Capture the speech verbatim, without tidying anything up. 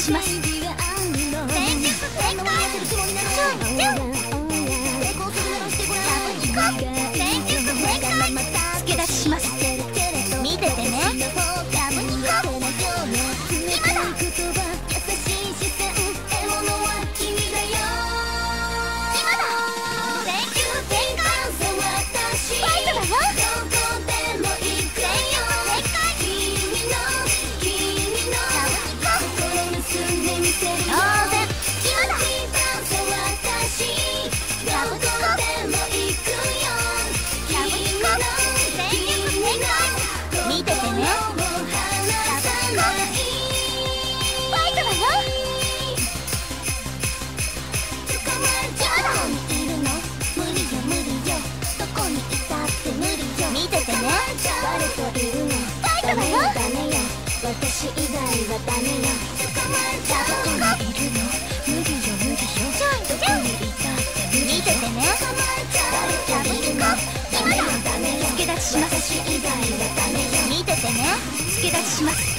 します。全力全開。チュンチュン。全力全開。付け出しします。見ててね。ラブニコ。今だ。私以外はダメよ。どこにいるの？無理よ無理よ。どこにいたって見ててね。誰といるの？今だ。付け出しします。私以外はダメよ。見ててね。付け出しします。